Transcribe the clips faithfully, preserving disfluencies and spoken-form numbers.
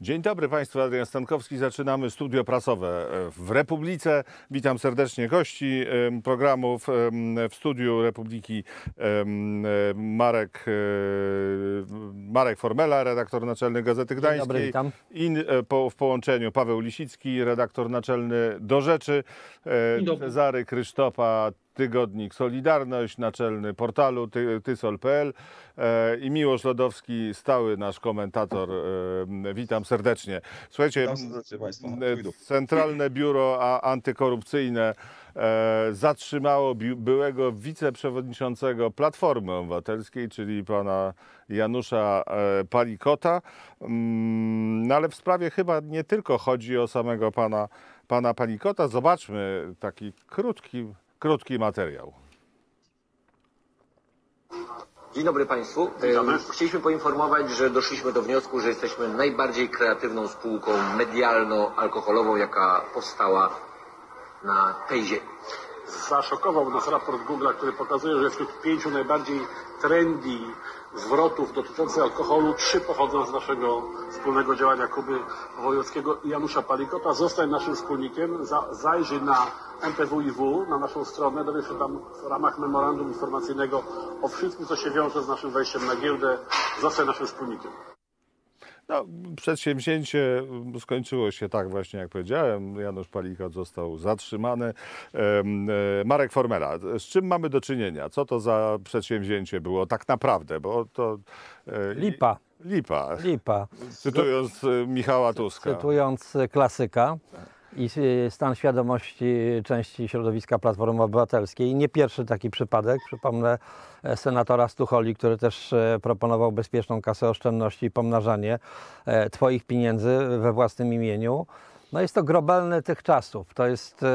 Dzień dobry Państwu, Adrian Stankowski. Zaczynamy studio prasowe w Republice. Witam serdecznie gości programów w studiu Republiki. Marek, Marek Formela, redaktor naczelny Gazety Gdańskiej. Dzień dobry, witam. I po, w połączeniu Paweł Lisicki, redaktor naczelny Do Rzeczy. Cezary Krysztopa, tygodnik Solidarność, naczelny portalu ty, tysol kropka pe el i Miłosz Lodowski, stały nasz komentator. Witam serdecznie. Słuchajcie, Centralne Biuro Antykorupcyjne zatrzymało byłego wiceprzewodniczącego Platformy Obywatelskiej, czyli pana Janusza Palikota. No ale w sprawie chyba nie tylko chodzi o samego pana, pana Palikota. Zobaczmy taki krótki Krótki materiał. Dzień dobry Państwu. Chcieliśmy poinformować, że doszliśmy do wniosku, że jesteśmy najbardziej kreatywną spółką medialno-alkoholową, jaka powstała na tej ziemi. Zaszokował nas raport Google'a, który pokazuje, że wśród pięciu najbardziej trendy zwrotów dotyczących alkoholu trzy pochodzą z naszego wspólnego działania Kuby Wojewódzkiego i Janusza Palikota. Zostań naszym wspólnikiem, za, zajrzyj na em pe wu i wu, na naszą stronę, dowiesz się tam w ramach memorandum informacyjnego o wszystkim, co się wiąże z naszym wejściem na giełdę. Zostań naszym wspólnikiem. No, przedsięwzięcie skończyło się tak właśnie, jak powiedziałem. Janusz Palikot został zatrzymany. Marek Formela, z czym mamy do czynienia? Co to za przedsięwzięcie było tak naprawdę? Bo to... Lipa. Lipa. Lipa. Cytując Michała Tuska. Cytując klasyka i stan świadomości części środowiska Platformy Obywatelskiej. Nie pierwszy taki przypadek. Przypomnę senatora Stucholi, który też proponował bezpieczną kasę oszczędności i pomnażanie twoich pieniędzy we własnym imieniu. No jest to grobelny tych czasów. To jest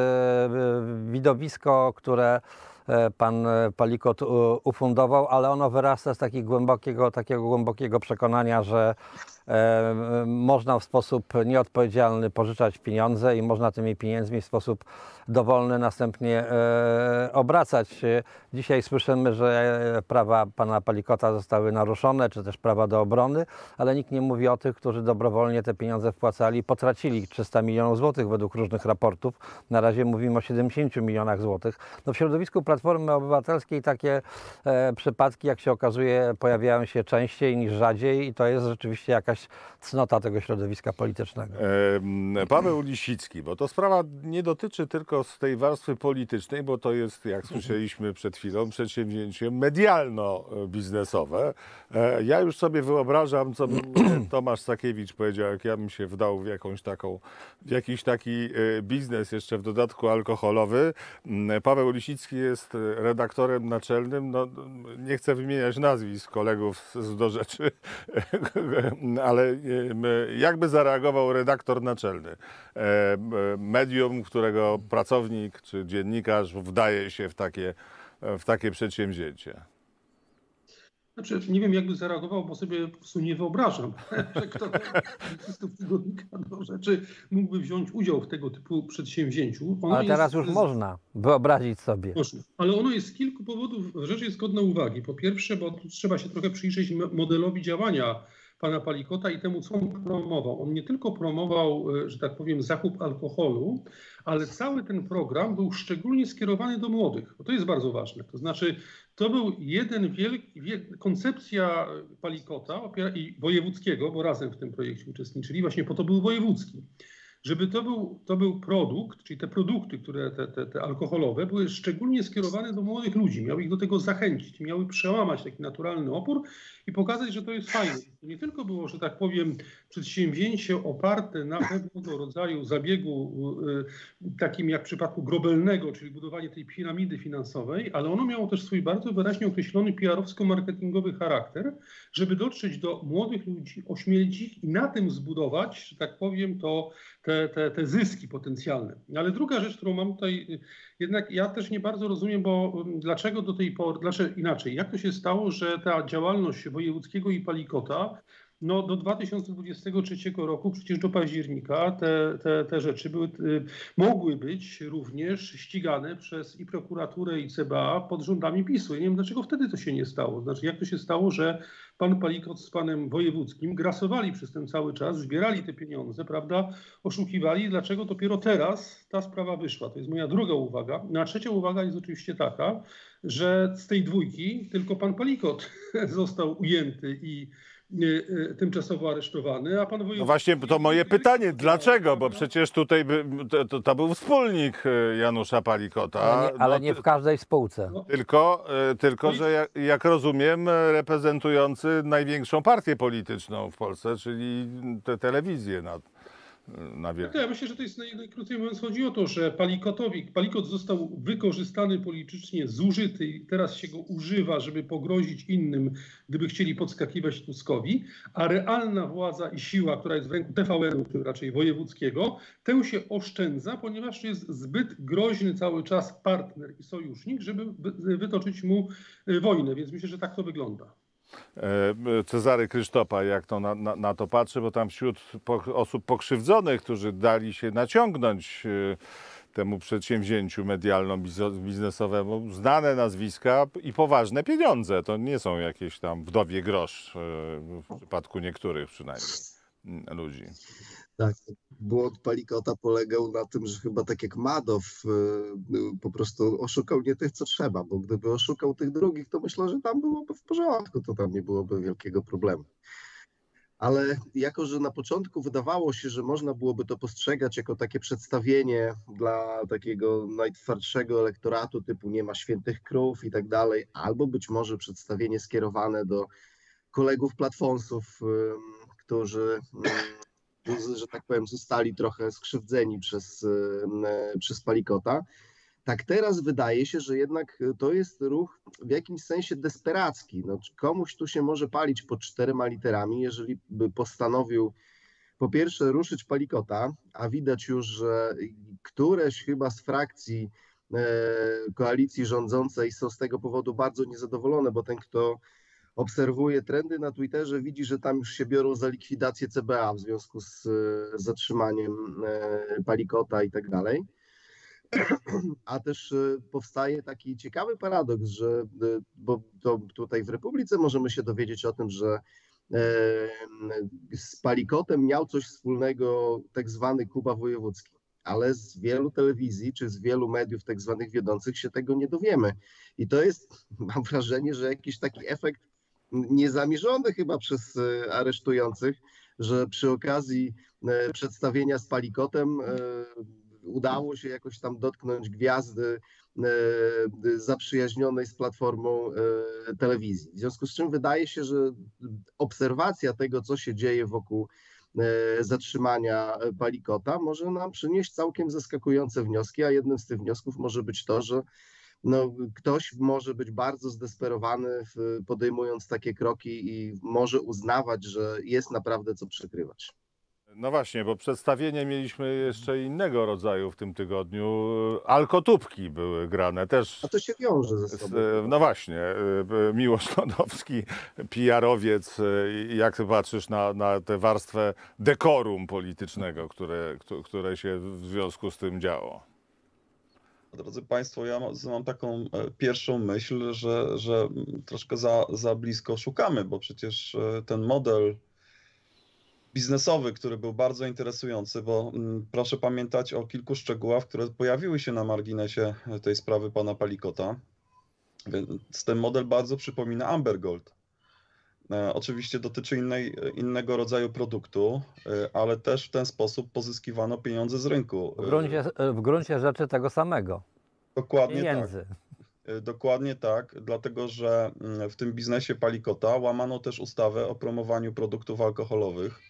widowisko, które pan Palikot ufundował, ale ono wyrasta z takiego głębokiego, takiego głębokiego przekonania, że e, można w sposób nieodpowiedzialny pożyczać pieniądze i można tymi pieniędzmi w sposób dowolny następnie e, obracać. Dzisiaj słyszymy, że prawa pana Palikota zostały naruszone, czy też prawa do obrony, ale nikt nie mówi o tych, którzy dobrowolnie te pieniądze wpłacali i potracili trzysta milionów złotych według różnych raportów. Na razie mówimy o siedemdziesięciu milionach złotych. No w środowisku Platformy Obywatelskiej takie e, przypadki, jak się okazuje, pojawiają się częściej niż rzadziej i to jest rzeczywiście jakaś cnota tego środowiska politycznego. E, Paweł Lisicki, bo to sprawa nie dotyczy tylko z tej warstwy politycznej, bo to jest, jak słyszeliśmy przed chwilą, przedsięwzięcie medialno-biznesowe. E, ja już sobie wyobrażam, co by Tomasz Sakiewicz powiedział, jak ja bym się wdał w jakąś taką, w jakiś taki biznes, jeszcze w dodatku alkoholowy. Paweł Lisicki jest redaktorem naczelnym, no, nie chcę wymieniać nazwisk kolegów z Do Rzeczy, ale jakby zareagował redaktor naczelny medium, którego pracownik czy dziennikarz wdaje się w takie, w takie przedsięwzięcie? Znaczy, nie wiem, jakby zareagował, bo sobie po prostu nie wyobrażam, że ktoś z tygodnika Do Rzeczy mógłby wziąć udział w tego typu przedsięwzięciu. Ono Ale teraz jest, już można wyobrazić sobie. Można. Ale ono jest z kilku powodów, rzecz jest godna uwagi. Po pierwsze, bo trzeba się trochę przyjrzeć modelowi działania pana Palikota i temu, co on promował. On nie tylko promował, że tak powiem, zakup alkoholu, ale cały ten program był szczególnie skierowany do młodych. Bo to jest bardzo ważne. To znaczy, to był jeden wielki, wiel... koncepcja Palikota i wojewódzkiego, bo razem w tym projekcie uczestniczyli, właśnie po to był wojewódzki. Żeby to był, to był produkt, czyli te produkty, które te, te, te alkoholowe, były szczególnie skierowane do młodych ludzi. Miały ich do tego zachęcić, miały przełamać taki naturalny opór i pokazać, że to jest fajne. To nie tylko było, że tak powiem, przedsięwzięcie oparte na pewnego rodzaju zabiegu, y, takim jak w przypadku Grobelnego, czyli budowanie tej piramidy finansowej, ale ono miało też swój bardzo wyraźnie określony P R-owsko-marketingowy charakter, żeby dotrzeć do młodych ludzi, ośmielić ich i na tym zbudować, że tak powiem, to Te, te, te zyski potencjalne. Ale druga rzecz, którą mam tutaj, jednak ja też nie bardzo rozumiem, bo dlaczego do tej pory, dlaczego inaczej, jak to się stało, że ta działalność wojewódzkiego i Palikota No do dwa tysiące dwudziestego trzeciego roku, przecież do października, te, te, te rzeczy były, y, mogły być również ścigane przez i prokuraturę, i C B A pod rządami PiSu. Ja nie wiem, dlaczego wtedy to się nie stało. Znaczy, jak to się stało, że pan Palikot z panem Wojewódzkim grasowali przez ten cały czas, zbierali te pieniądze, prawda, oszukiwali. Dlaczego dopiero teraz ta sprawa wyszła? To jest moja druga uwaga. No a trzecia uwaga jest oczywiście taka, że z tej dwójki tylko pan Palikot został ujęty i tymczasowo aresztowany, a pan Wojewódzki... No właśnie, to moje pytanie, dlaczego? Bo przecież tutaj by, to, to, to był wspólnik Janusza Palikota. Ale nie, ale no, nie w każdej spółce. No. Tylko, tylko że jak, jak rozumiem, reprezentujący największą partię polityczną w Polsce, czyli te telewizje na, na No to ja myślę, że to jest naj, najkrócej mówiąc chodzi o to, że Palikotowi, Palikot został wykorzystany politycznie, zużyty i teraz się go używa, żeby pogrozić innym, gdyby chcieli podskakiwać Tuskowi, a realna władza i siła, która jest w ręku T V N-u, czy raczej wojewódzkiego, tę się oszczędza, ponieważ jest zbyt groźny cały czas partner i sojusznik, żeby wytoczyć mu wojnę, więc myślę, że tak to wygląda. Cezary Krysztopa, jak to na, na, na to patrzy, bo tam wśród po, osób pokrzywdzonych, którzy dali się naciągnąć temu przedsięwzięciu medialno-biznesowemu, znane nazwiska i poważne pieniądze. To nie są jakieś tam wdowie grosz, w przypadku niektórych przynajmniej ludzi. Tak, błąd Palikota polegał na tym, że chyba tak jak Madow po prostu oszukał nie tych, co trzeba, bo gdyby oszukał tych drugich, to myślę, że tam byłoby w porządku, to tam nie byłoby wielkiego problemu. Ale jako, że na początku wydawało się, że można byłoby to postrzegać jako takie przedstawienie dla takiego najtwardszego elektoratu typu nie ma świętych krów i tak dalej, albo być może przedstawienie skierowane do kolegów platfonsów, którzy... że tak powiem, zostali trochę skrzywdzeni przez, przez Palikota. Tak teraz wydaje się, że jednak to jest ruch w jakimś sensie desperacki. No, komuś tu się może palić pod czterema literami, jeżeli by postanowił po pierwsze ruszyć Palikota, a widać już, że któreś chyba z frakcji koalicji rządzącej są z tego powodu bardzo niezadowolone, bo ten, kto obserwuje trendy na Twitterze, widzi, że tam już się biorą za likwidację C B A w związku z zatrzymaniem Palikota i tak dalej. A też powstaje taki ciekawy paradoks, że bo to tutaj w Republice możemy się dowiedzieć o tym, że z Palikotem miał coś wspólnego tak zwany Kuba Wojewódzki, ale z wielu telewizji czy z wielu mediów tak zwanych wiodących się tego nie dowiemy. I to jest, mam wrażenie, że jakiś taki efekt niezamierzony chyba przez aresztujących, że przy okazji przedstawienia z Palikotem udało się jakoś tam dotknąć gwiazdy zaprzyjaźnionej z platformą telewizji. W związku z czym wydaje się, że obserwacja tego, co się dzieje wokół zatrzymania Palikota, może nam przynieść całkiem zaskakujące wnioski, a jednym z tych wniosków może być to, że no, ktoś może być bardzo zdesperowany podejmując takie kroki i może uznawać, że jest naprawdę co przykrywać. No właśnie, bo przedstawienie mieliśmy jeszcze innego rodzaju w tym tygodniu. Alkotubki były grane też. A to się wiąże ze sobą. No właśnie, Miłosz Lądowski, P R-owiec. Jak ty patrzysz na, na tę warstwę dekorum politycznego, które, które się w związku z tym działo? Drodzy Państwo, ja mam taką pierwszą myśl, że, że troszkę za, za blisko szukamy, bo przecież ten model biznesowy, który był bardzo interesujący, bo proszę pamiętać o kilku szczegółach, które pojawiły się na marginesie tej sprawy pana Palikota. Więc ten model bardzo przypomina Amber Gold. Oczywiście dotyczy innej, innego rodzaju produktu, ale też w ten sposób pozyskiwano pieniądze z rynku. W gruncie, w gruncie rzeczy tego samego. Dokładnie Pieniędzy. tak. Dokładnie tak, dlatego że w tym biznesie Palikota łamano też ustawę o promowaniu produktów alkoholowych.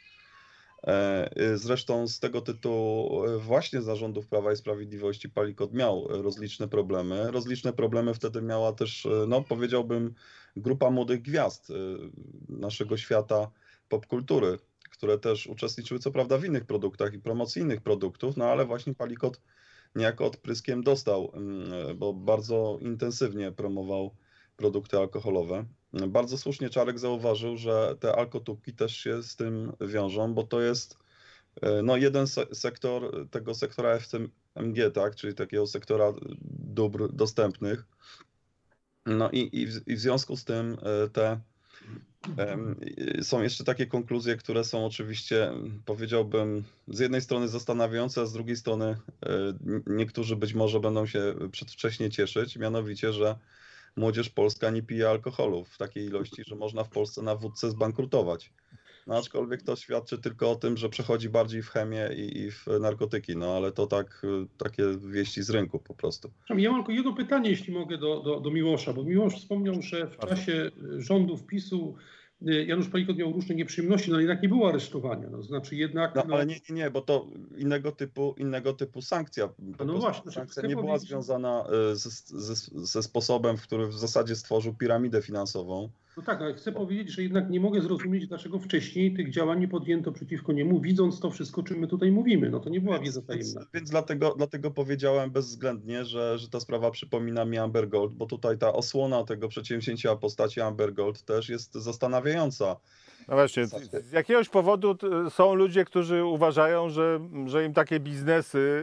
Zresztą z tego tytułu właśnie zarządów Prawa i Sprawiedliwości Palikot miał rozliczne problemy. Rozliczne problemy wtedy miała też, no powiedziałbym, grupa młodych gwiazd naszego świata popkultury, które też uczestniczyły co prawda w innych produktach i promocji innych produktów, no ale właśnie Palikot niejako odpryskiem dostał, bo bardzo intensywnie promował produkty alkoholowe. Bardzo słusznie Czarek zauważył, że te alkotubki też się z tym wiążą, bo to jest no, jeden se sektor tego sektora F M G, tak, czyli takiego sektora dóbr dostępnych. No i, i, w, i w związku z tym te są jeszcze takie konkluzje, które są oczywiście, powiedziałbym, z jednej strony zastanawiające, a z drugiej strony niektórzy być może będą się przedwcześnie cieszyć, mianowicie, że młodzież polska nie pije alkoholu w takiej ilości, że można w Polsce na wódce zbankrutować. No, aczkolwiek to świadczy tylko o tym, że przechodzi bardziej w chemię i, i w narkotyki, no ale to tak, takie wieści z rynku po prostu. Ja mam tylko jedno pytanie, jeśli mogę, do, do, do Miłosza, bo Miłosz wspomniał, że w czasie rządów PiSu Janusz Palikot miał różne nieprzyjemności, no jednak nie było aresztowania, no znaczy jednak... No, ale nie, nie, nie, bo to innego typu, innego typu sankcja. Po no właśnie. Sankcja nie była związana ze, ze, ze sposobem, w który w zasadzie stworzył piramidę finansową. No tak, ale chcę powiedzieć, że jednak nie mogę zrozumieć, dlaczego wcześniej tych działań nie podjęto przeciwko niemu, widząc to wszystko, o czym my tutaj mówimy. No to nie była więc, wiedza tajemna. Więc, więc dlatego, dlatego powiedziałem bezwzględnie, że, że ta sprawa przypomina mi Amber Gold, bo tutaj ta osłona tego przedsięwzięcia w postaci Amber Gold też jest zastanawiająca. No właśnie, z jakiegoś powodu są ludzie, którzy uważają, że, że im takie biznesy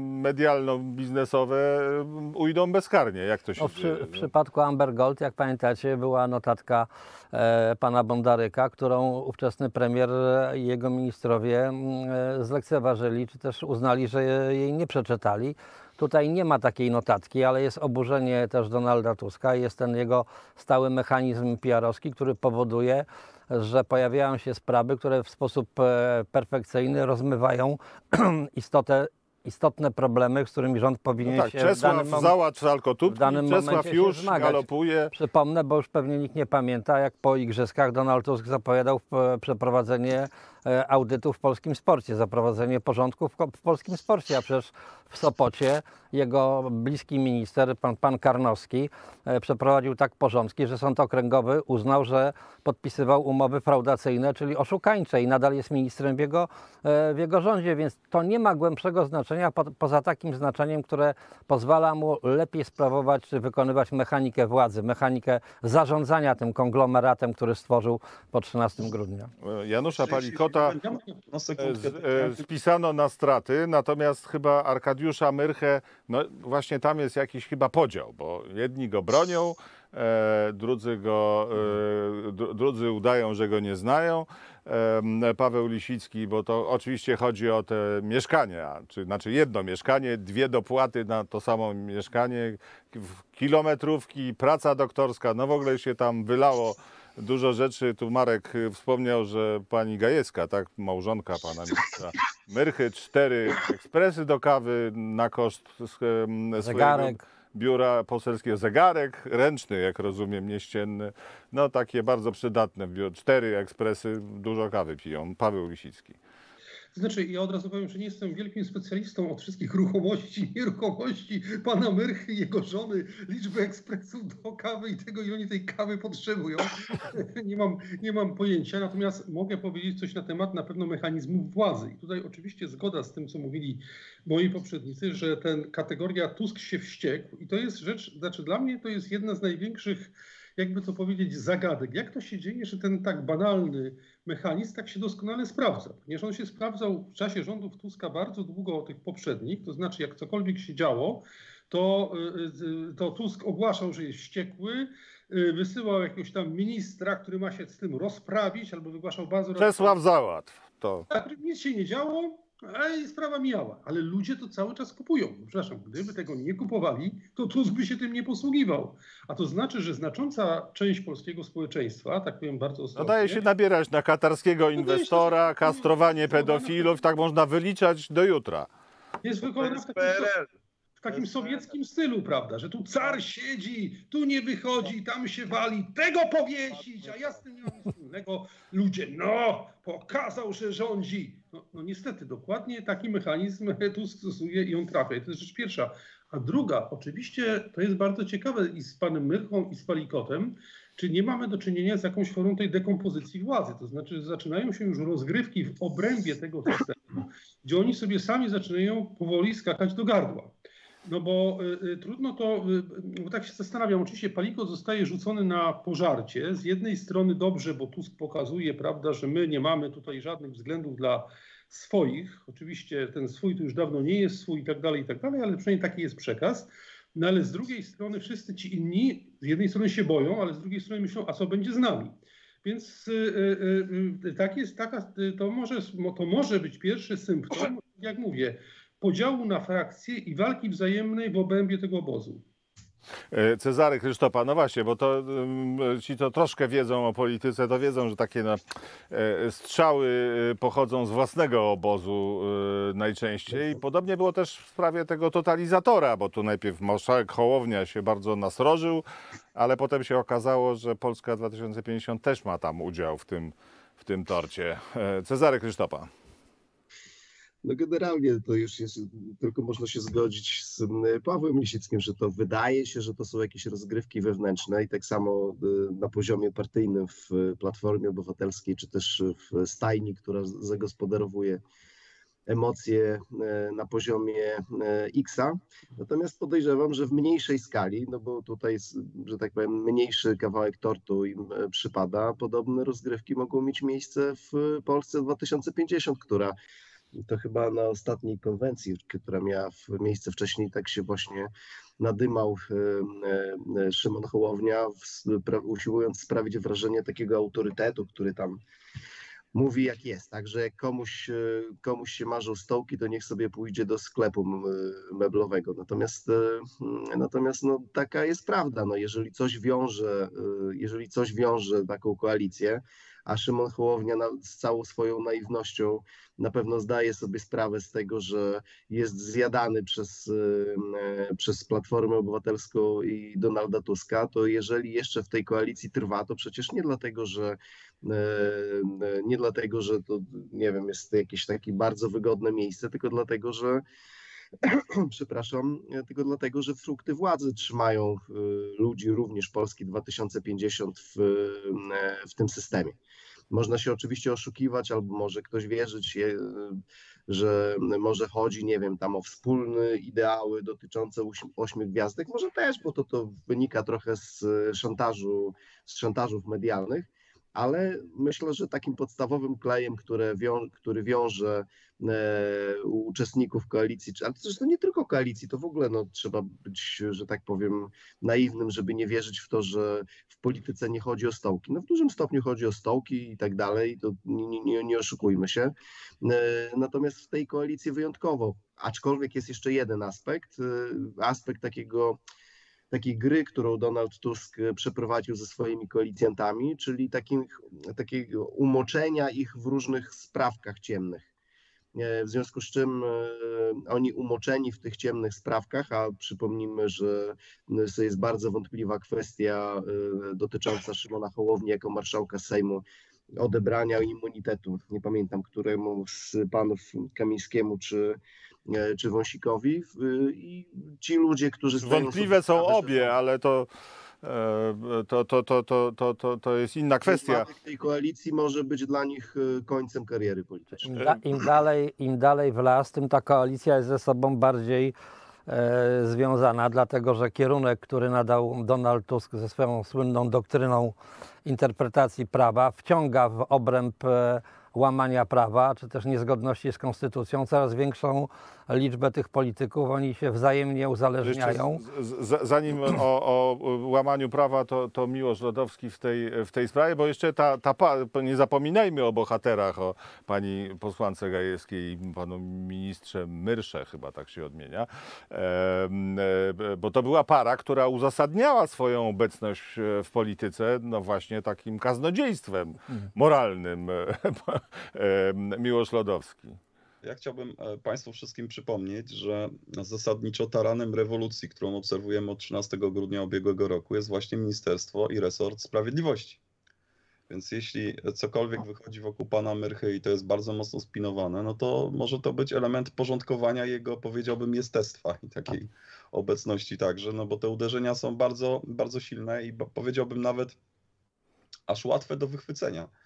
medialno-biznesowe ujdą bezkarnie. Jak to się no, w, dzieje? w przypadku Amber Gold, jak pamiętacie, była notatka e, pana Bondaryka, którą ówczesny premier i jego ministrowie e, zlekceważyli, czy też uznali, że jej nie przeczytali. Tutaj nie ma takiej notatki, ale jest oburzenie też Donalda Tuska. Jest ten jego stały mechanizm P R-owski, który powoduje, że pojawiają się sprawy, które w sposób perfekcyjny rozmywają istotę, istotne problemy, z którymi rząd powinien no tak, się Czesław w danym, załatw alkotubki, w danym Czesław momencie już się zmagać. galopuje. Przypomnę, bo już pewnie nikt nie pamięta, jak po igrzyskach Donald Tusk zapowiadał przeprowadzenie audytu w polskim sporcie, zaprowadzenie porządku w, w polskim sporcie, a przecież w Sopocie jego bliski minister, pan, pan Karnowski, e, przeprowadził tak porządki, że Sąd Okręgowy uznał, że podpisywał umowy fraudacyjne, czyli oszukańcze i nadal jest ministrem w jego, e, w jego rządzie, więc to nie ma głębszego znaczenia po, poza takim znaczeniem, które pozwala mu lepiej sprawować czy wykonywać mechanikę władzy, mechanikę zarządzania tym konglomeratem, który stworzył po trzynastego grudnia. Janusza Palikota No, z, e, spisano na straty, natomiast chyba Arkadiusza Myrchę, no właśnie tam jest jakiś chyba podział, bo jedni go bronią, e, drudzy, go, e, drudzy udają, że go nie znają. E, Paweł Lisicki, bo to oczywiście chodzi o te mieszkania, czy znaczy jedno mieszkanie, dwie dopłaty na to samo mieszkanie, kilometrówki, praca doktorska, no w ogóle się tam wylało dużo rzeczy. Tu Marek wspomniał, że pani Gajewska, tak, małżonka pana ministra Myrchy, cztery ekspresy do kawy na koszt swojego Zegarek. biura poselskiego. Zegarek ręczny, jak rozumiem, nieścienny. No takie bardzo przydatne. Cztery ekspresy, dużo kawy piją. Paweł Lisicki. Znaczy, ja od razu powiem, że nie jestem wielkim specjalistą od wszystkich ruchomości, nieruchomości pana Myrchy, jego żony, liczby ekspresów do kawy i tego, ile oni tej kawy potrzebują. Nie mam, nie mam pojęcia, natomiast mogę powiedzieć coś na temat na pewno mechanizmów władzy. I tutaj oczywiście zgoda z tym, co mówili moi poprzednicy, że ten kategoria Tusk się wściekł i to jest rzecz, znaczy dla mnie to jest jedna z największych, jakby to powiedzieć, zagadek. Jak to się dzieje, że ten tak banalny mechanizm tak się doskonale sprawdza? Ponieważ on się sprawdzał w czasie rządów Tuska bardzo długo tych poprzednich, to znaczy jak cokolwiek się działo, to, to Tusk ogłaszał, że jest wściekły, wysyłał jakiegoś tam ministra, który ma się z tym rozprawić, albo wygłaszał bardzo... Czesław załatw. To. Tak, nic się nie działo, a i sprawa mijała. Ale ludzie to cały czas kupują. Przepraszam, gdyby tego nie kupowali, to Tusk by się tym nie posługiwał. A to znaczy, że znacząca część polskiego społeczeństwa, tak powiem bardzo ostrożnie... No daje się nabierać na katarskiego inwestora, się... kastrowanie pedofilów, tak można wyliczać do jutra. Jest wykonana w takim, w takim sowieckim stylu, prawda, że tu car siedzi, tu nie wychodzi, tam się wali, tego powiesić, a ja z tym nie mam nic wspólnego. Ludzie, no, pokazał, że rządzi. No, no niestety, dokładnie taki mechanizm tu stosuje i on trafia. I to jest rzecz pierwsza. A druga, oczywiście to jest bardzo ciekawe i z panem Myrchą i z Palikotem, czy nie mamy do czynienia z jakąś formą tej dekompozycji władzy. To znaczy, że zaczynają się już rozgrywki w obrębie tego systemu, gdzie oni sobie sami zaczynają powoli skakać do gardła. No bo y, y, trudno to, y, bo tak się zastanawiam, oczywiście Palikot zostaje rzucony na pożarcie. Z jednej strony dobrze, bo Tusk pokazuje, prawda, że my nie mamy tutaj żadnych względów dla swoich. Oczywiście ten swój to już dawno nie jest swój i tak dalej, i tak dalej, ale przynajmniej taki jest przekaz. No ale z drugiej strony wszyscy ci inni z jednej strony się boją, ale z drugiej strony myślą, a co będzie z nami. Więc y, y, y, tak jest, taka, to, może, to może być pierwszy symptom, jak mówię, podziału na frakcje i walki wzajemnej w obrębie tego obozu. Cezary Krysztopa, no właśnie, bo to ci to troszkę wiedzą o polityce, to wiedzą, że takie no, strzały pochodzą z własnego obozu najczęściej. Podobnie było też w sprawie tego totalizatora, bo tu najpierw marszałek Hołownia się bardzo nasrożył, ale potem się okazało, że Polska dwa tysiące pięćdziesiąt też ma tam udział w tym, w tym torcie. Cezary Krysztopa. No generalnie to już jest, tylko można się zgodzić z Pawłem Lisickim, że to wydaje się, że to są jakieś rozgrywki wewnętrzne i tak samo na poziomie partyjnym w Platformie Obywatelskiej, czy też w stajni, która zagospodarowuje emocje na poziomie X-a. Natomiast podejrzewam, że w mniejszej skali, no bo tutaj, że tak powiem, mniejszy kawałek tortu im przypada, podobne rozgrywki mogą mieć miejsce w Polsce dwa tysiące pięćdziesiąt, która to chyba na ostatniej konwencji, która miała miejsce wcześniej, tak się właśnie nadymał Szymon Hołownia, usiłując sprawić wrażenie takiego autorytetu, który tam mówi jak jest. Także jak komuś, komuś się marzą stołki, to niech sobie pójdzie do sklepu meblowego. Natomiast, natomiast no, taka jest prawda. No, jeżeli coś wiąże, jeżeli coś wiąże taką koalicję, a Szymon Hołownia na, z całą swoją naiwnością na pewno zdaje sobie sprawę z tego, że jest zjadany przez, przez Platformę Obywatelską i Donalda Tuska, to jeżeli jeszcze w tej koalicji trwa, to przecież nie dlatego, że nie dlatego, że to, nie wiem, jest jakieś takie bardzo wygodne miejsce, tylko dlatego, że przepraszam, tylko dlatego, że frukty władzy trzymają ludzi również Polski dwa tysiące pięćdziesiąt w, w tym systemie. Można się oczywiście oszukiwać, albo może ktoś wierzyć, że może chodzi, nie wiem, tam o wspólne ideały dotyczące ośmiu gwiazdek. Może też, bo to, to wynika trochę z szantażu, z szantażów medialnych. Ale myślę, że takim podstawowym klejem, które wią, który wiąże e, uczestników koalicji, ale zresztą nie tylko koalicji, to w ogóle no, trzeba być, że tak powiem, naiwnym, żeby nie wierzyć w to, że w polityce nie chodzi o stołki. No w dużym stopniu chodzi o stołki i tak dalej, to nie, nie, nie oszukujmy się. E, natomiast w tej koalicji wyjątkowo, aczkolwiek jest jeszcze jeden aspekt, e, aspekt takiego takiej gry, którą Donald Tusk przeprowadził ze swoimi koalicjantami, czyli takim, takiego umoczenia ich w różnych sprawkach ciemnych. W związku z czym oni umoczeni w tych ciemnych sprawkach, a przypomnijmy, że to jest bardzo wątpliwa kwestia dotycząca Szymona Hołowni jako marszałka Sejmu, odebrania immunitetu, nie pamiętam któremu z panów Kamińskiemu czy czy Wąsikowi i ci ludzie, którzy... Wątpliwe są obie, ale to, to, to, to, to, to, to, to jest inna kwestia. W tej koalicji może być dla nich końcem kariery politycznej. Im, da, im, dalej, im dalej w las, tym ta koalicja jest ze sobą bardziej e, związana, dlatego że kierunek, który nadał Donald Tusk ze swoją słynną doktryną interpretacji prawa, wciąga w obręb e, łamania prawa, czy też niezgodności z konstytucją, coraz większą liczbę tych polityków, oni się wzajemnie uzależniają. Z, z, zanim o, o łamaniu prawa, to, to Miłosz Lodowski w tej, w tej sprawie, bo jeszcze ta, ta, nie zapominajmy o bohaterach, o pani posłance Gajewskiej i panu ministrze Myrsze, chyba tak się odmienia, e, e, bo to była para, która uzasadniała swoją obecność w polityce, no właśnie takim kaznodziejstwem moralnym. Miłosz Lodowski. Ja chciałbym Państwu wszystkim przypomnieć, że zasadniczo taranem rewolucji, którą obserwujemy od trzynastego grudnia ubiegłego roku, jest właśnie Ministerstwo i resort Sprawiedliwości. Więc jeśli cokolwiek wychodzi wokół pana Myrchy i to jest bardzo mocno spinowane, no to może to być element porządkowania jego, powiedziałbym, jestestwa i takiej obecności także, no bo te uderzenia są bardzo, bardzo silne i powiedziałbym nawet aż łatwe do wychwycenia.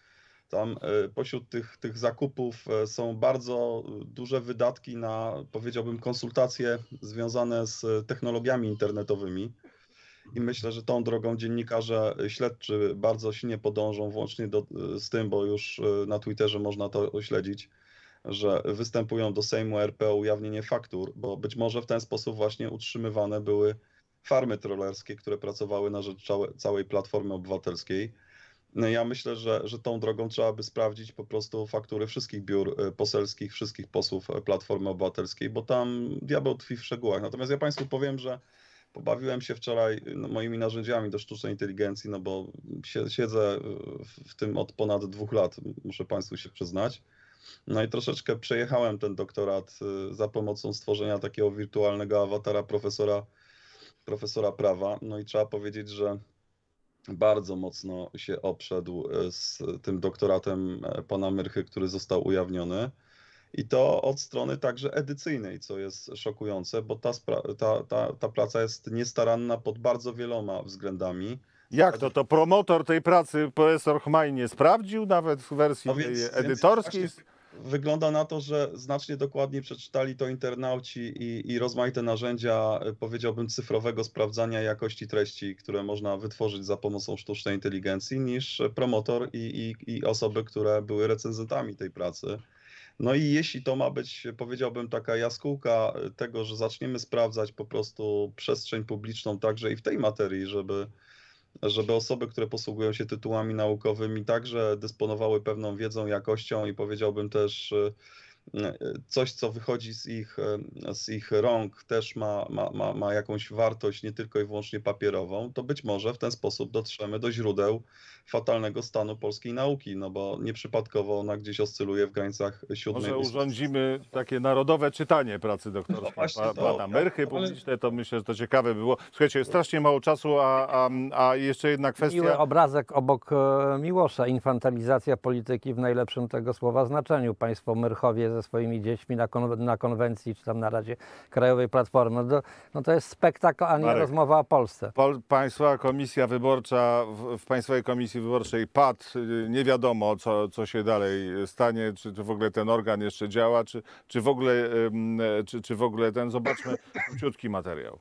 Tam pośród tych, tych zakupów są bardzo duże wydatki na, powiedziałbym, konsultacje związane z technologiami internetowymi. I myślę, że tą drogą dziennikarze śledczy bardzo silnie podążą, włącznie do, z tym, bo już na Twitterze można to śledzić, że występują do Sejmu R P o ujawnienie faktur, bo być może w ten sposób właśnie utrzymywane były farmy trollerskie, które pracowały na rzecz całej Platformy Obywatelskiej. No ja myślę, że, że tą drogą trzeba by sprawdzić po prostu faktury wszystkich biur poselskich, wszystkich posłów Platformy Obywatelskiej, bo tam diabeł tkwi w szczegółach. Natomiast ja Państwu powiem, że pobawiłem się wczoraj moimi narzędziami do sztucznej inteligencji, no bo siedzę w tym od ponad dwóch lat, muszę Państwu się przyznać. No i troszeczkę przejechałem ten doktorat za pomocą stworzenia takiego wirtualnego awatara profesora, profesora prawa. No i trzeba powiedzieć, że bardzo mocno się obszedł z tym doktoratem pana Myrchy, który został ujawniony. I to od strony także edycyjnej, co jest szokujące, bo ta, ta, ta, ta praca jest niestaranna pod bardzo wieloma względami. Jak to? To promotor tej pracy, profesor Chmaj, nie sprawdził nawet w wersji No więc, edytorskiej? Więc wygląda na to, że znacznie dokładniej przeczytali to internauci i, i rozmaite narzędzia, powiedziałbym, cyfrowego sprawdzania jakości treści, które można wytworzyć za pomocą sztucznej inteligencji, niż promotor i, i, i osoby, które były recenzentami tej pracy. No i jeśli to ma być, powiedziałbym, taka jaskółka tego, że zaczniemy sprawdzać po prostu przestrzeń publiczną także i w tej materii, żeby, żeby osoby, które posługują się tytułami naukowymi, także dysponowały pewną wiedzą, jakością i powiedziałbym też coś, co wychodzi z ich, z ich rąk, też ma, ma, ma, ma jakąś wartość nie tylko i wyłącznie papierową, to być może w ten sposób dotrzemy do źródeł fatalnego stanu polskiej nauki, no bo nieprzypadkowo ona gdzieś oscyluje w granicach siódmej. Może urządzimy takie narodowe czytanie pracy doktorskiej No pa, pana Myrchy ale... publiczne, to myślę, że to ciekawe by było. Słuchajcie, strasznie mało czasu, a, a, a jeszcze jedna kwestia. Miły obrazek obok Miłosza, infantilizacja polityki w najlepszym tego słowa znaczeniu. Państwo Myrchowie ze swoimi dziećmi na, kon, na konwencji, czy tam na Radzie Krajowej Platformy. No to, no to jest spektakl, a nie Marek, rozmowa o Polsce. Pol, Państwa Komisja Wyborcza, w, w Państwowej Komisji Wyborczej padł, nie wiadomo co, co się dalej stanie, czy, czy w ogóle ten organ jeszcze działa, czy, czy, w ogóle, czy, czy w ogóle ten, zobaczmy króciutki materiał.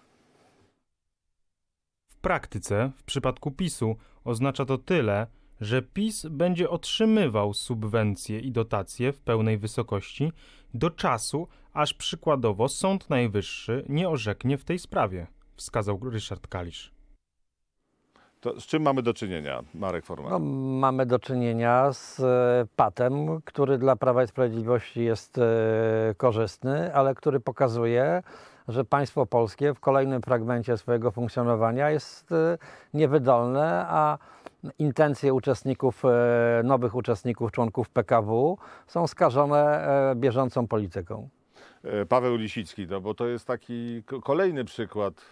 W praktyce, w przypadku PiSu, oznacza to tyle, że PiS będzie otrzymywał subwencje i dotacje w pełnej wysokości do czasu, aż przykładowo Sąd Najwyższy nie orzeknie w tej sprawie, wskazał Ryszard Kalisz. To z czym mamy do czynienia, Marek Forman? No, mamy do czynienia z patem, który dla Prawa i Sprawiedliwości jest e, korzystny, ale który pokazuje, że państwo polskie w kolejnym fragmencie swojego funkcjonowania jest e, niewydolne, a intencje uczestników, e, nowych uczestników, członków P K W są skażone e, bieżącą polityką. Paweł Lisicki, no bo to jest taki kolejny przykład,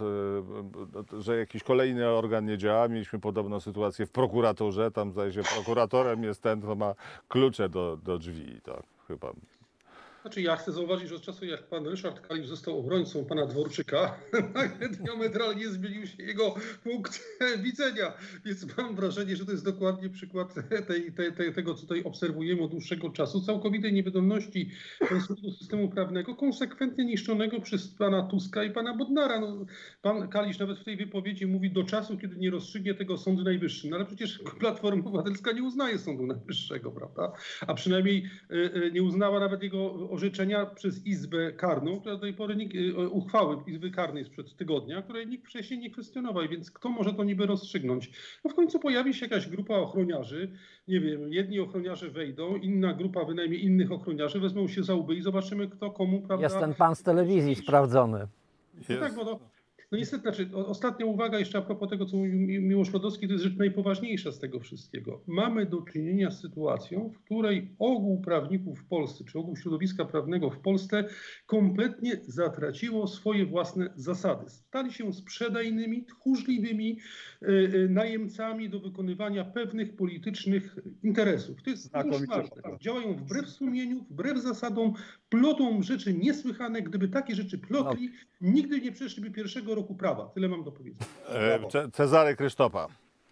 że jakiś kolejny organ nie działa. Mieliśmy podobną sytuację w prokuraturze, tam zdaje się prokuratorem jest ten, kto ma klucze do, do drzwi, tak chyba. Znaczy ja chcę zauważyć, że od czasu jak pan Ryszard Kalisz został obrońcą pana Dworczyka, diametralnie zmienił się jego punkt widzenia, więc mam wrażenie, że to jest dokładnie przykład tej, tej, tej, tego, co tutaj obserwujemy od dłuższego czasu, całkowitej niewydolności polskiego systemu prawnego, konsekwentnie niszczonego przez pana Tuska i pana Bodnara. No, pan Kalisz nawet w tej wypowiedzi mówi do czasu, kiedy nie rozstrzygnie tego Sąd Najwyższy, no ale przecież Platforma Obywatelska nie uznaje Sądu Najwyższego, prawda? A przynajmniej y, nie uznała nawet jego orzeczenia przez Izbę Karną, która do tej pory nikt, uchwały Izby Karnej sprzed tygodnia, której nikt wcześniej nie kwestionował, więc kto może to niby rozstrzygnąć? No w końcu pojawi się jakaś grupa ochroniarzy, nie wiem, jedni ochroniarze wejdą, inna grupa bynajmniej innych ochroniarzy wezmą się za łby i zobaczymy kto komu, prawda? Jest ten pan z telewizji sprawdzony. No tak, bo to, no niestety, znaczy, ostatnia uwaga jeszcze a propos tego, co mówił Miłosz Lodowski, to jest rzecz najpoważniejsza z tego wszystkiego. Mamy do czynienia z sytuacją, w której ogół prawników w Polsce, czy ogół środowiska prawnego w Polsce kompletnie zatraciło swoje własne zasady. Stali się sprzedajnymi, tchórzliwymi y, y, najemcami do wykonywania pewnych politycznych interesów. To jest koszmarne. Działają wbrew sumieniu, wbrew zasadom, plotą rzeczy niesłychane. Gdyby takie rzeczy plotli, no. nigdy nie przeszliby pierwszego roku prawa. Tyle mam do powiedzenia. E, Cezary Krysztopa.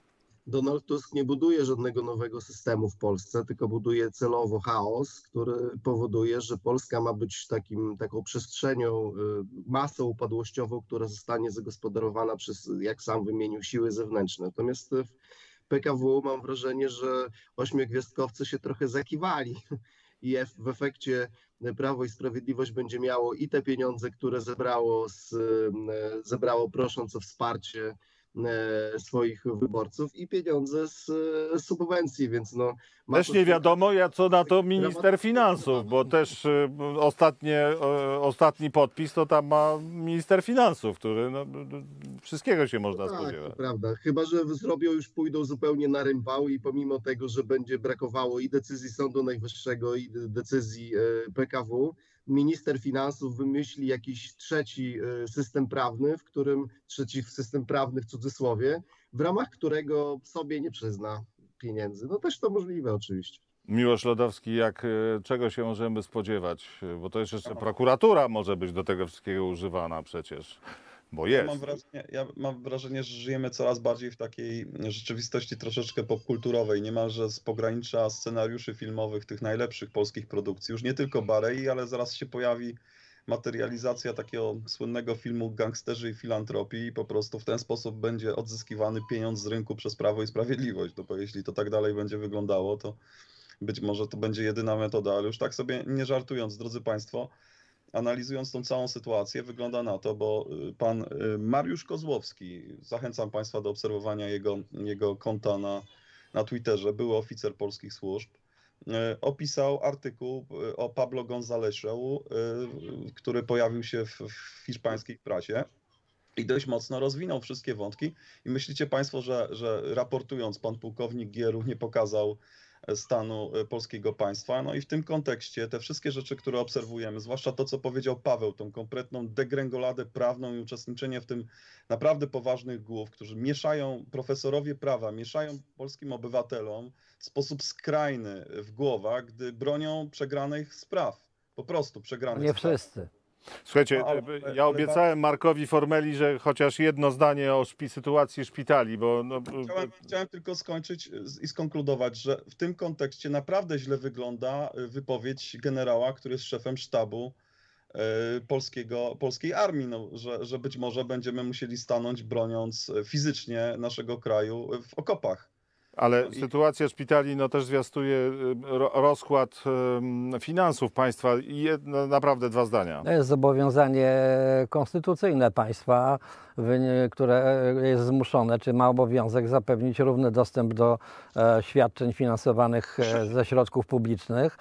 Donald Tusk nie buduje żadnego nowego systemu w Polsce, tylko buduje celowo chaos, który powoduje, że Polska ma być takim, taką przestrzenią, masą upadłościową, która zostanie zagospodarowana przez, jak sam wymienił, siły zewnętrzne. Natomiast w P K W mam wrażenie, że ośmiogwiazdkowcy się trochę zakiwali i w efekcie Prawo i Sprawiedliwość będzie miało i te pieniądze, które zebrało, z, zebrało prosząc o wsparcie swoich wyborców, i pieniądze z subwencji, więc no... Też nie wiadomo, jak co na to minister finansów, bo też y, ostatnie, y, ostatni podpis to tam ma minister finansów, który no, wszystkiego się można tak, spodziewać. To prawda, chyba że zrobią, już pójdą zupełnie na rympał i pomimo tego, że będzie brakowało i decyzji Sądu Najwyższego, i decyzji P K W, minister finansów wymyśli jakiś trzeci system prawny, w którym, trzeci system prawny w cudzysłowie, w ramach którego sobie nie przyzna pieniędzy. No też to możliwe oczywiście. Miłosz Lodowski, jak, czego się możemy spodziewać? Bo to jest jeszcze prokuratura może być do tego wszystkiego używana przecież, bo jest. Ja mam wrażenie, ja mam wrażenie, że żyjemy coraz bardziej w takiej rzeczywistości troszeczkę popkulturowej, niemalże z pogranicza scenariuszy filmowych tych najlepszych polskich produkcji. Już nie tylko Barei, ale zaraz się pojawi materializacja takiego słynnego filmu Gangsterzy i filantropii i po prostu w ten sposób będzie odzyskiwany pieniądz z rynku przez Prawo i Sprawiedliwość. No bo jeśli to tak dalej będzie wyglądało, to być może to będzie jedyna metoda, ale już tak sobie nie żartując, drodzy Państwo, analizując tą całą sytuację, wygląda na to, bo pan Mariusz Kozłowski, zachęcam Państwa do obserwowania jego, jego konta na, na Twitterze, były oficer polskich służb, opisał artykuł o Pablo Gonzalesie, który pojawił się w, w hiszpańskiej prasie i dość mocno rozwinął wszystkie wątki. I myślicie Państwo, że, że raportując pan pułkownik Gieru nie pokazał stanu polskiego państwa? No i w tym kontekście te wszystkie rzeczy, które obserwujemy, zwłaszcza to, co powiedział Paweł, tą kompletną degrengoladę prawną i uczestniczenie w tym naprawdę poważnych głów, którzy mieszają, profesorowie prawa, mieszają polskim obywatelom w sposób skrajny w głowach, gdy bronią przegranych spraw. Po prostu przegranych Nie spraw. wszyscy. Słuchajcie, No, ale- ja ale- obiecałem Markowi Formeli, że chociaż jedno zdanie o szpi sytuacji szpitali, bo no, Chciałem, chciałem tylko skończyć i skonkludować, że w tym kontekście naprawdę źle wygląda wypowiedź generała, który jest szefem sztabu e, polskiego, polskiej armii, no, że, że być może będziemy musieli stanąć broniąc fizycznie naszego kraju w okopach. ale No i- sytuacja szpitali no, też zwiastuje y, ro, rozkład y, finansów państwa i jedno, naprawdę dwa zdania. To jest zobowiązanie konstytucyjne państwa, wyni- które jest zmuszone, czy ma obowiązek zapewnić równy dostęp do e, świadczeń finansowanych e, ze środków publicznych.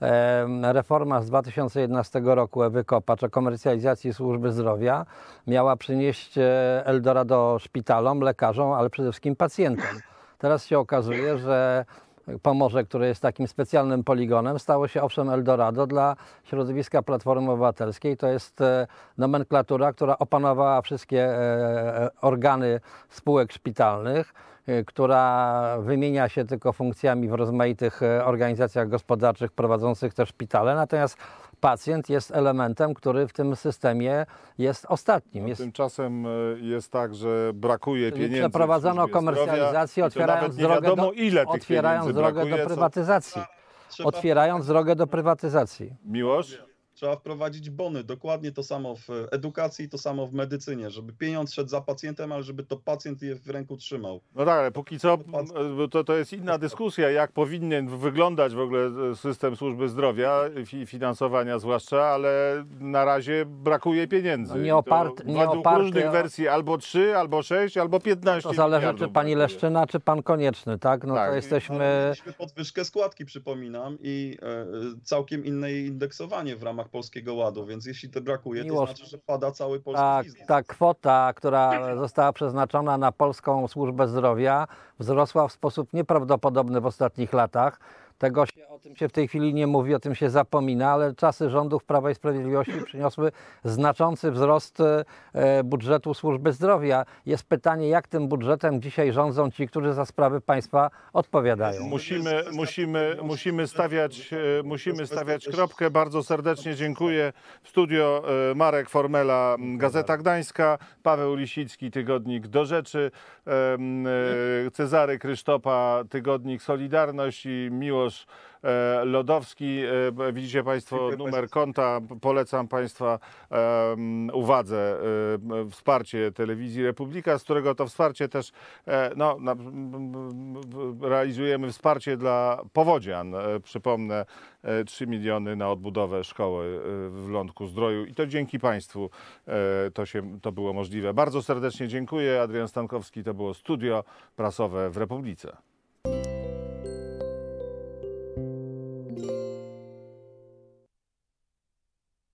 E, reforma z dwa tysiące jedenastego roku Ewy Kopacz o komercjalizacji służby zdrowia miała przynieść e, Eldorado szpitalom, lekarzom, ale przede wszystkim pacjentom. Teraz się okazuje, że Pomorze, które jest takim specjalnym poligonem, stało się owszem Eldorado dla środowiska Platformy Obywatelskiej. To jest e, nomenklatura, która opanowała wszystkie e, organy spółek szpitalnych, e, która wymienia się tylko funkcjami w rozmaitych e, organizacjach gospodarczych prowadzących te szpitale. Natomiast pacjent jest elementem, który w tym systemie jest ostatnim. No, Jest tymczasem y, jest tak, że brakuje Czyli pieniędzy. w przeprowadzono służbie komercjalizację, zdrowia i to otwierając nawet nie drogę wiadomo, do, ile tych otwierając pieniędzy drogę brakuje, do co- prywatyzacji. Trzeba Otwierając drogę do prywatyzacji. Miłosz? Trzeba wprowadzić bony, dokładnie to samo w edukacji, to samo w medycynie, żeby pieniądz szedł za pacjentem, ale żeby to pacjent je w ręku trzymał. No tak, ale póki co m, to, to jest inna dyskusja, jak powinien wyglądać w ogóle system służby zdrowia i finansowania zwłaszcza, ale na razie brakuje pieniędzy. No nie I to opart- nie według oparte różnych o- wersji albo trzy, albo sześć, albo piętnaście To zależy, czy miliardów pani brakuje. Leszczyna, czy pan Konieczny, tak? No Tak. to Ale jesteśmy... mieliśmy podwyżkę składki, przypominam, i e, całkiem inne jej indeksowanie w ramach Polskiego Ładu, więc jeśli to brakuje, to Miłosz. znaczy, że pada cały polski Ta, biznes. ta kwota, która została przeznaczona na polską służbę zdrowia, wzrosła w sposób nieprawdopodobny w ostatnich latach. Tego się O tym się w tej chwili nie mówi, o tym się zapomina, ale czasy rządów Prawa i Sprawiedliwości przyniosły znaczący wzrost e, budżetu służby zdrowia. Jest pytanie, jak tym budżetem dzisiaj rządzą ci, którzy za sprawy państwa odpowiadają. Musimy, musimy, musimy, stawiać, e, musimy stawiać kropkę. Bardzo serdecznie dziękuję. W studio e, Marek Formela, Gazeta Gdańska, Paweł Lisicki, tygodnik Do Rzeczy, e, e, Cezary Krysztopa, tygodnik Solidarność i Miłosz e, Lodowski. E, widzicie Państwo Dziękuję numer Państwu. konta. Polecam Państwa e, uwadze e, wsparcie Telewizji Republika, z którego to wsparcie też e, no, na, realizujemy wsparcie dla powodzian. E, przypomnę, e, trzy miliony na odbudowę szkoły e, w Lądku Zdroju i to dzięki Państwu e, to, się, to było możliwe. Bardzo serdecznie dziękuję. Adrian Stankowski, to było studio prasowe w Republice.